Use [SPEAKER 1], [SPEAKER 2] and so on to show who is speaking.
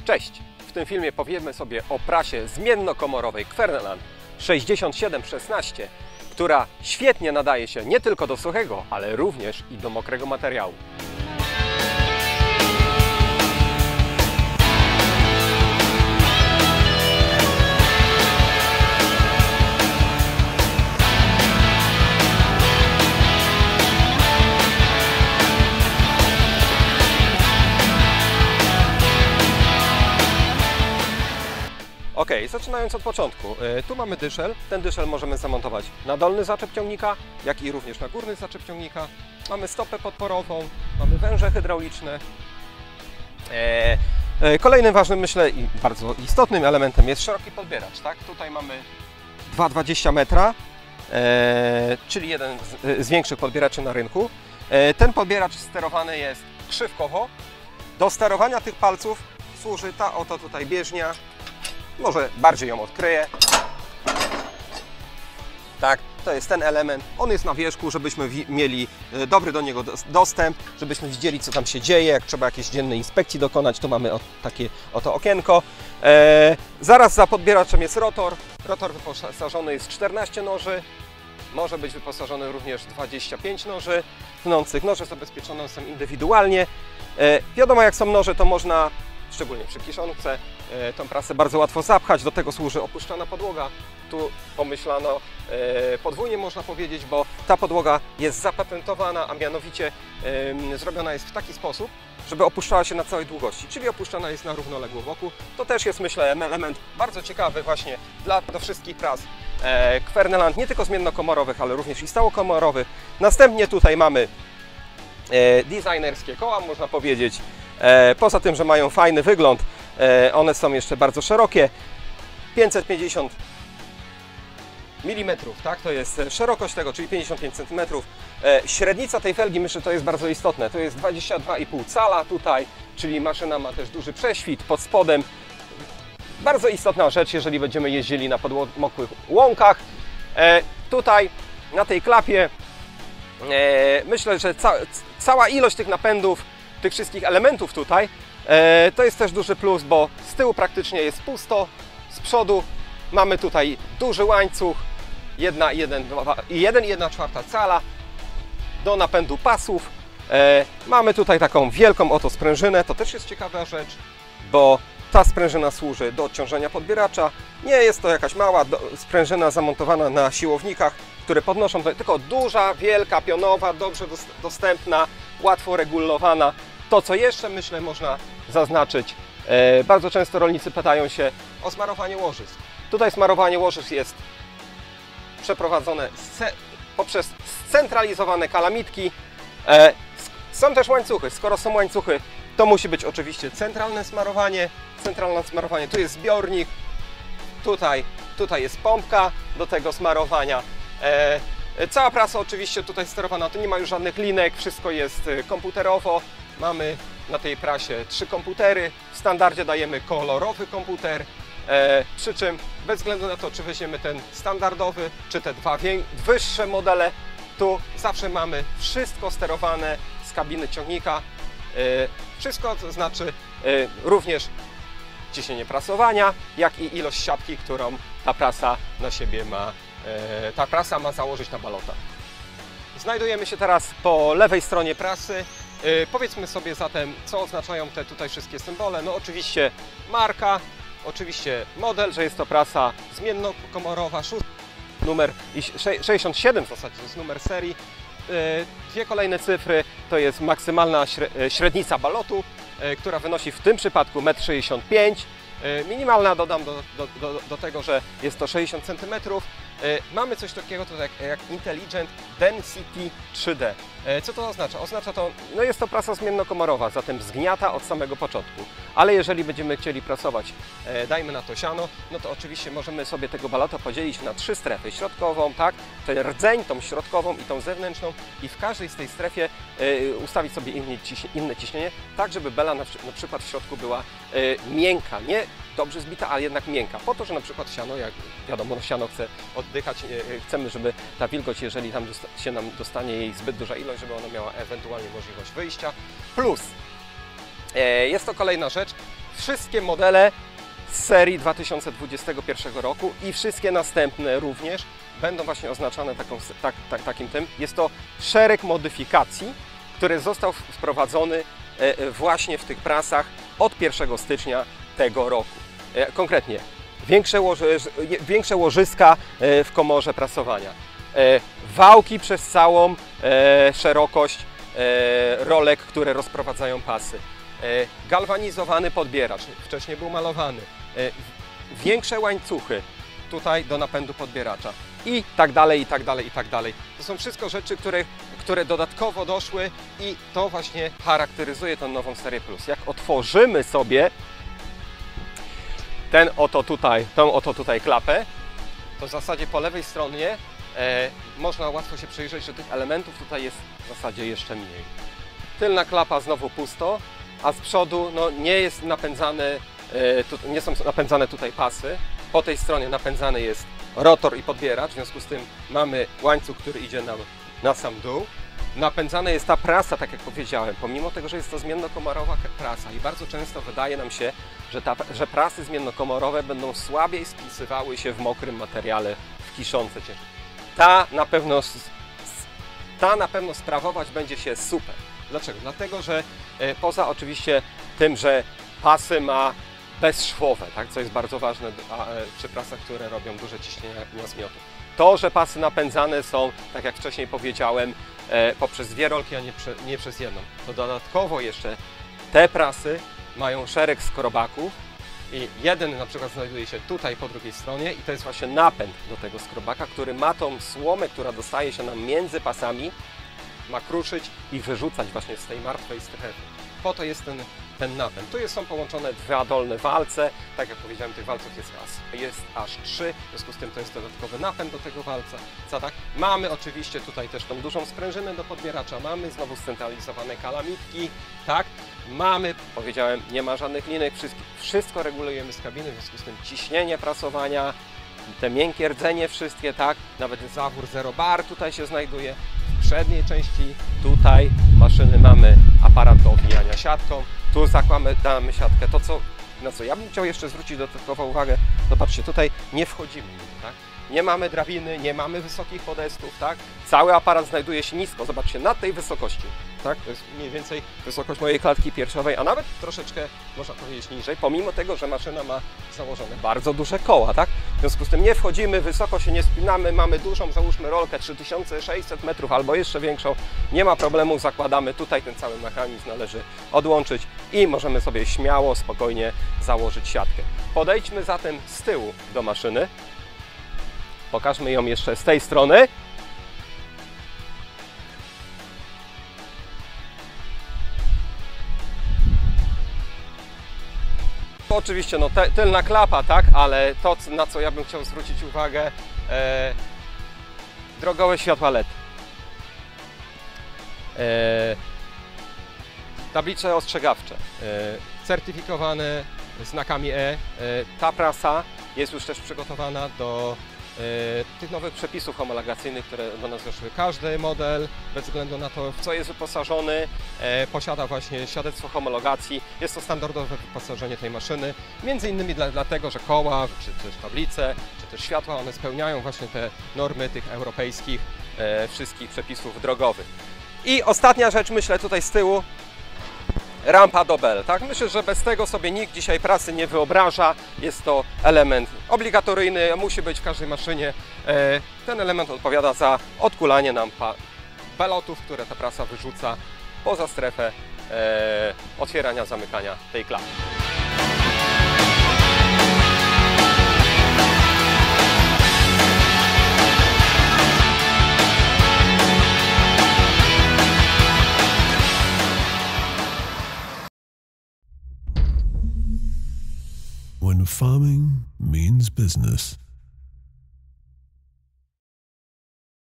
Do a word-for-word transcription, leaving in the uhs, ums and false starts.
[SPEAKER 1] Cześć! W tym filmie powiemy sobie o prasie zmiennokomorowej Kverneland sześćdziesiąt siedem szesnaście, która świetnie nadaje się nie tylko do suchego, ale również i do mokrego materiału. Ok, zaczynając od początku. Tu mamy dyszel. Ten dyszel możemy zamontować na dolny zaczep ciągnika, jak i również na górny zaczep ciągnika. Mamy stopę podporową, mamy węże hydrauliczne. Kolejnym ważnym, myślę, i bardzo istotnym elementem jest szeroki podbieracz. Tak? Tutaj mamy dwa przecinek dwadzieścia metra, czyli jeden z większych podbieraczy na rynku. Ten podbieracz sterowany jest krzywkowo. Do sterowania tych palców służy ta oto tutaj bieżnia. Może bardziej ją odkryję. Tak, to jest ten element. On jest na wierzchu, żebyśmy mieli dobry do niego dostęp, żebyśmy widzieli, co tam się dzieje. Jak trzeba jakiejś dziennej inspekcji dokonać, to mamy takie oto okienko. E, zaraz za podbieraczem jest rotor. Rotor wyposażony jest w czternaście noży. Może być wyposażony również w dwadzieścia pięć noży tnących. Noże zabezpieczone są indywidualnie. E, wiadomo, jak są noże, to można, szczególnie przy kiszonce, tą prasę bardzo łatwo zapchać. Do tego służy opuszczana podłoga. Tu pomyślano podwójnie, można powiedzieć, bo ta podłoga jest zapatentowana, a mianowicie zrobiona jest w taki sposób, żeby opuszczała się na całej długości, czyli opuszczana jest na równoległo boku. To też jest, myślę, element bardzo ciekawy właśnie dla do wszystkich pras Kverneland, nie tylko zmiennokomorowych, ale również i stałokomorowych. Następnie tutaj mamy designerskie koła, można powiedzieć. Poza tym, że mają fajny wygląd, one są jeszcze bardzo szerokie, pięćset pięćdziesiąt milimetrów, tak? To jest szerokość tego, czyli pięćdziesiąt pięć centymetrów. Średnica tej felgi, myślę, to jest bardzo istotne, to jest dwadzieścia dwa i pół cala tutaj, czyli maszyna ma też duży prześwit pod spodem. Bardzo istotna rzecz, jeżeli będziemy jeździli na podmokłych łąkach. Tutaj na tej klapie myślę, że ca cała ilość tych napędów, tych wszystkich elementów tutaj, e, to jest też duży plus, bo z tyłu praktycznie jest pusto, z przodu mamy tutaj duży łańcuch, jedna i jedna czwarta cala do napędu pasów. E, mamy tutaj taką wielką oto sprężynę, to też jest ciekawa rzecz, bo ta sprężyna służy do odciążenia podbieracza. Nie jest to jakaś mała do, sprężyna zamontowana na siłownikach, które podnoszą, tylko duża, wielka, pionowa, dobrze dostępna, łatwo regulowana. To, co jeszcze, myślę, można zaznaczyć, e, bardzo często rolnicy pytają się o smarowanie łożysk. Tutaj smarowanie łożysk jest przeprowadzone poprzez scentralizowane kalamitki. E, są też łańcuchy. Skoro są łańcuchy, to musi być oczywiście centralne smarowanie. Centralne smarowanie, tu jest zbiornik, tutaj, tutaj jest pompka do tego smarowania. E, cała prasa oczywiście tutaj sterowana, tu nie ma już żadnych linek, wszystko jest komputerowo. Mamy na tej prasie trzy komputery, w standardzie dajemy kolorowy komputer, e, przy czym bez względu na to, czy weźmiemy ten standardowy, czy te dwa wyższe modele, tu zawsze mamy wszystko sterowane z kabiny ciągnika. E, wszystko to znaczy e, również ciśnienie prasowania, jak i ilość siatki, którą ta prasa na siebie ma, e, ta prasa ma założyć na balota. Znajdujemy się teraz po lewej stronie prasy. Yy, powiedzmy sobie zatem, co oznaczają te tutaj wszystkie symbole. No oczywiście marka, oczywiście model, że jest to prasa zmiennokomorowa, numer sześćdziesiąt siedem w zasadzie, to jest numer serii. Yy, dwie kolejne cyfry to jest maksymalna średnica balotu, yy, która wynosi w tym przypadku metr sześćdziesiąt pięć. Yy, minimalna, dodam do, do, do, do tego, że jest to sześćdziesiąt centymetrów. Mamy coś takiego tutaj jak Intelligent Density trzy D. Co to oznacza? Oznacza to, no jest to prasa zmiennokomorowa, zatem zgniata od samego początku. Ale jeżeli będziemy chcieli prasować, dajmy na to siano, no to oczywiście możemy sobie tego balota podzielić na trzy strefy. Środkową, tak, ten rdzeń, tą środkową i tą zewnętrzną i w każdej z tej strefie ustawić sobie inne ciśnienie, tak żeby bela na przykład w środku była miękka, nie dobrze zbita, ale jednak miękka. Po to, że na przykład siano, jak wiadomo, no siano chce oddychać, chcemy, żeby ta wilgoć, jeżeli tam się nam dostanie jej zbyt duża ilość, żeby ona miała ewentualnie możliwość wyjścia. Plus, jest to kolejna rzecz, w wszystkie modele z serii dwa tysiące dwudziestego pierwszego roku i wszystkie następne również będą właśnie oznaczane taką, tak, tak, takim tym. Jest to szereg modyfikacji, który został wprowadzony właśnie w tych prasach od pierwszego stycznia tego roku. Konkretnie większe, łoży, większe łożyska w komorze prasowania, wałki przez całą szerokość rolek, które rozprowadzają pasy, galwanizowany podbieracz, wcześniej był malowany, większe łańcuchy tutaj do napędu podbieracza i tak dalej, i tak dalej, i tak dalej. To są wszystko rzeczy, które, które dodatkowo doszły i to właśnie charakteryzuje tę nową serię Plus. Jak otworzymy sobie ten oto tutaj, tą oto tutaj klapę, to w zasadzie po lewej stronie e, można łatwo się przyjrzeć, że tych elementów tutaj jest w zasadzie jeszcze mniej. Tylna klapa znowu pusto, a z przodu no, nie jest napędzany, e, tu, nie są napędzane tutaj pasy. Po tej stronie napędzany jest rotor i podbieracz, w związku z tym mamy łańcuch, który idzie nam na sam dół. Napędzana jest ta prasa, tak jak powiedziałem, pomimo tego, że jest to zmiennokomorowa prasa i bardzo często wydaje nam się, że, ta, że prasy zmiennokomorowe będą słabiej spisywały się w mokrym materiale w kiszące ciężkie. Ta na pewno, ta na pewno sprawować będzie się super. Dlaczego? Dlatego, że e, poza oczywiście tym, że pasy ma bezszwowe, tak, co jest bardzo ważne a, e, przy prasach, które robią duże ciśnienia zmiotu. To, że pasy napędzane są, tak jak wcześniej powiedziałem, e, poprzez dwie rolki, a nie, prze, nie przez jedną. To dodatkowo jeszcze te prasy mają szereg skrobaków i jeden na przykład znajduje się tutaj po drugiej stronie i to jest właśnie napęd do tego skrobaka, który ma tą słomę, która dostaje się nam między pasami, ma kruszyć i wyrzucać właśnie z tej martwej strefy. Po to jest ten, ten napęd. Tu są połączone dwa dolne walce, tak jak powiedziałem, tych walców jest, raz, jest aż trzy, w związku z tym to jest dodatkowy napęd do tego walca. Co, tak? Mamy oczywiście tutaj też tą dużą sprężynę do podbieracza, mamy znowu scentralizowane kalamitki, tak? Mamy, powiedziałem, nie ma żadnych linek, wszystko, wszystko regulujemy z kabiny, w związku z tym ciśnienie prasowania, te miękkie rdzenie wszystkie, tak? Nawet zawór zero bar tutaj się znajduje. W przedniej części tutaj maszyny mamy aparat do owijania siatką, tu zakładamy siatkę. To, co, na co ja bym chciał jeszcze zwrócić dodatkową uwagę, zobaczcie, tutaj nie wchodzimy, tak? Nie mamy drabiny, nie mamy wysokich podestów, tak? Cały aparat znajduje się nisko, zobaczcie, na tej wysokości, tak? To jest mniej więcej wysokość mojej klatki piersiowej, a nawet troszeczkę, można powiedzieć, niżej, pomimo tego, że maszyna ma założone bardzo duże koła, tak? W związku z tym nie wchodzimy, wysoko się nie spinamy, mamy dużą, załóżmy rolkę trzy tysiące sześćset metrów albo jeszcze większą, nie ma problemu, zakładamy tutaj, ten cały mechanizm należy odłączyć i możemy sobie śmiało, spokojnie założyć siatkę. Podejdźmy zatem z tyłu do maszyny. Pokażmy ją jeszcze z tej strony. Oczywiście no, te, tylna klapa, tak, ale to, na co ja bym chciał zwrócić uwagę, e, drogowe światła L E D. E, tablice ostrzegawcze, e, certyfikowane znakami E. E. Ta prasa jest już też przygotowana do e, tych nowych przepisów homologacyjnych, które do nas doszły. Każdy model, bez względu na to, w co jest wyposażony, e, posiada właśnie świadectwo homologacji. Jest to standardowe wyposażenie tej maszyny, między innymi dla, dlatego, że koła, czy też tablice, czy też światła, one spełniają właśnie te normy tych europejskich e, wszystkich przepisów drogowych. I ostatnia rzecz, myślę, tutaj z tyłu, rampa do bel, tak? Myślę, że bez tego sobie nikt dzisiaj prasy nie wyobraża. Jest to element obligatoryjny, musi być w każdej maszynie. Ten element odpowiada za odkulanie nam belotów, które ta prasa wyrzuca poza strefę otwierania, zamykania tej klapy.
[SPEAKER 2] When farming means business,